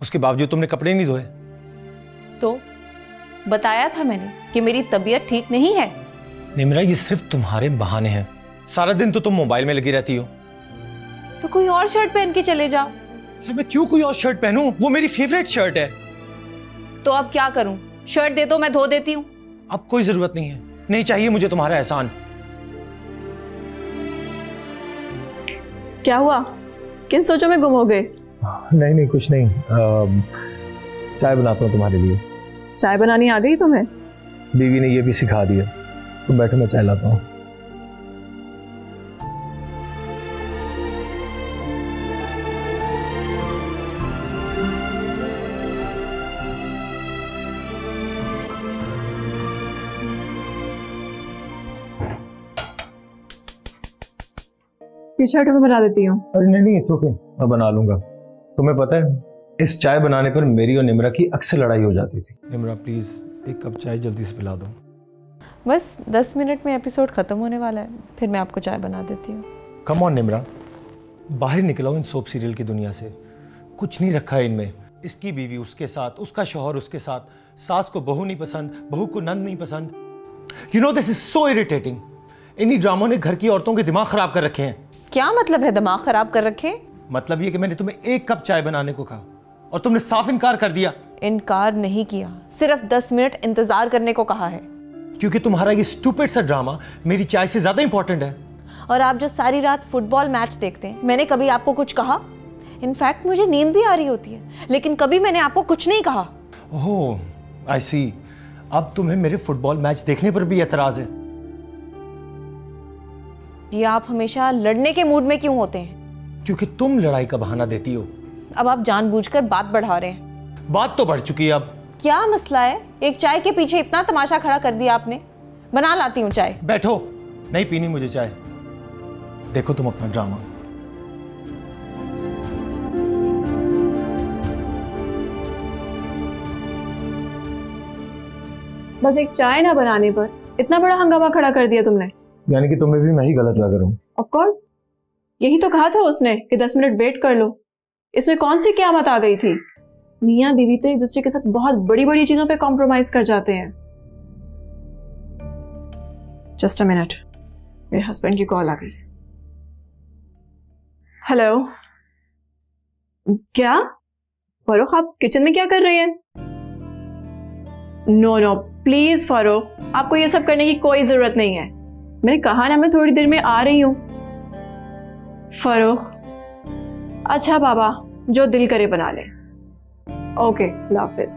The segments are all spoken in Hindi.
उसके बावजूद तुमने कपड़े नहीं धोए। तो बताया था मैंने कि मेरी तबीयत ठीक नहीं है। निम्रा, ये सिर्फ तुम्हारे बहाने हैं। सारा दिन तो तुम मोबाइल में लगी रहती हो। तो कोई और शर्ट पहन के चले जाओ। मैं क्यों कोई और शर्ट पहनूं? वो मेरी फेवरेट शर्ट है। तो अब क्या करूं? शर्ट दे दो, मैं धो देती हूँ। अब कोई जरूरत नहीं है, नहीं चाहिए मुझे तुम्हारा एहसान। क्या हुआ? किन सोचों में गुम हो गए? नहीं कुछ नहीं। चाय बनाता हूँ तुम्हारे लिए। चाय बनानी आ गई तुम्हें? बीवी ने ये भी सिखा दिया। तुम बैठो, मैं चाय लाता हूँ। टी शर्ट में बना देती हूँ। अरे नहीं इट्स ओके, मैं बना लूंगा। तुम्हें पता है, इस चाय बनाने पर मेरी और निम्रा की अक्सर लड़ाई हो जाती थी। निम्रा प्लीज एक कप चाय जल्दी से पिला दो। बस 10 मिनट में एपिसोड खत्म होने वाला है, फिर मैं आपको चाय बना देती हूँ। कम ऑन निम्रा, बाहर निकलो इन सोप सीरियल की दुनिया से। कुछ नहीं रखा है इनमें। इसकी बीवी उसके साथ, उसका शौहर उसके साथ, सास को बहू नहीं पसंद, बहू को नंद नहीं पसंद। You know this is so irritating. इन्हीं ड्रामों ने घर की औरतों के दिमाग खराब कर रखे हैं। क्या मतलब है दिमाग खराब कर रखे? मतलब ये कि मैंने तुम्हें 1 कप चाय बनाने को कहा और तुमने साफ इनकार कर दिया। इनकार नहीं किया, सिर्फ 10 मिनट इंतजार करने को कहा है। क्योंकि तुम्हारा ये स्टूपिड सा ड्रामा मेरी चाय से ज्यादा इंपॉर्टेंट है। और आप जो सारी रात फुटबॉल मैच देखते हैं, मैंने कभी आपको कुछ कहा? इनफैक्ट मुझे नींद भी आ रही होती है, लेकिन कभी मैंने आपको कुछ नहीं कहा। ओह आई सी, अब तुम्हें मेरे फुटबॉल मैच देखने पर भी एतराज है। ये आप हमेशा लड़ने के मूड में क्यों होते हैं? क्योंकि तुम लड़ाई का बहाना देती हो। अब आप जानबूझकर बात बढ़ा रहे हैं। बात तो बढ़ चुकी है अब। क्या मसला है? एक चाय के पीछे इतना तमाशा खड़ा कर दिया आपने। बना लाती हूँ चाय। बैठो, नहीं पीनी मुझे चाय। देखो तुम अपना ड्रामा। बस एक चाय ना बनाने पर इतना बड़ा हंगामा खड़ा कर दिया तुमने। यानी कि तुम्हें भी मैं ही गलत लग रहा हूँ? ऑफ कोर्स, यही तो कहा था उसने कि 10 मिनट वेट कर लो। इसमें कौन सी क़यामत आ गई थी? मियाँ बीवी तो एक दूसरे के साथ बहुत बड़ी बड़ी चीजों पे कॉम्प्रोमाइज कर जाते हैं। जस्ट अ मिनट, मेरे हस्बैंड की कॉल आ गई। हेलो, क्या फारूक, आप किचन में क्या कर रहे हैं? नो प्लीज फारूक, आपको ये सब करने की कोई जरूरत नहीं है। मैंने कहा ना, मैं थोड़ी देर में आ रही हूं। फारूक, अच्छा बाबा, जो दिल करे बना ले। ओके, अल्लाह हाफिज।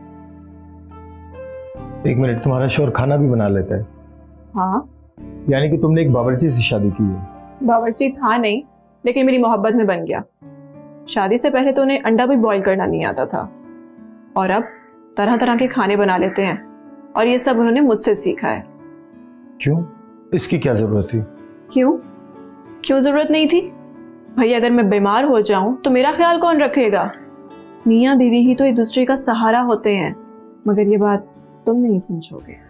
1 मिनट, तुम्हारा शौहर खाना भी बना लेता है? हाँ। यानी कि तुमने एक बावर्ची से शादी की है? बावर्ची था नहीं, लेकिन मेरी मोहब्बत में बन गया। शादी से पहले तो उन्हें अंडा भी बॉईल करना नहीं आता था, और अब तरह तरह के खाने बना लेते हैं, और ये सब उन्होंने मुझसे सीखा है। क्यों? इसकी क्या जरूरत थी? क्यों जरूरत नहीं थी? भाई, अगर मैं बीमार हो जाऊं तो मेरा ख्याल कौन रखेगा? मियाँ बीवी ही तो एक दूसरे का सहारा होते हैं। मगर ये बात तुम नहीं समझोगे।